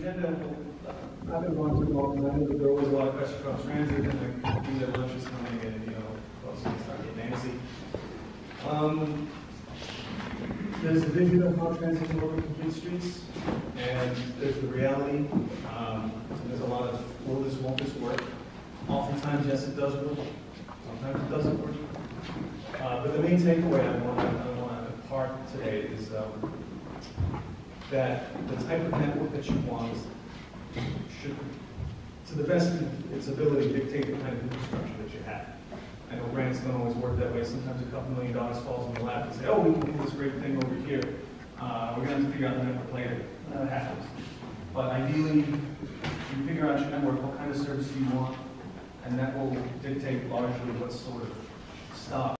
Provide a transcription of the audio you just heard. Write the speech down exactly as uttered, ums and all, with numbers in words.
agenda, we'll, uh, I've been going through all, because I know that there was a lot of questions about transit, and I knew that lunch was coming, and, you know, folks are going to start getting antsy. Um, there's a vision of how transit can work with complete streets, and there's the reality. Um, so there's a lot of, will this, won't this work? Oftentimes, yes, it does work. Sometimes it doesn't work. Uh, but the main takeaway I want to, I want to impart today is um, that the type of network that you want should, to the best of its ability, dictate the kind of infrastructure that you have. I know grants don't always work that way. Sometimes a couple million dollars falls in the lap and say, oh, we can do this great thing over here. Uh, we're going to have to figure out the network later. Uh, that happens. But ideally, you figure out your network, what kind of service you want, and that will dictate largely what sort of stuff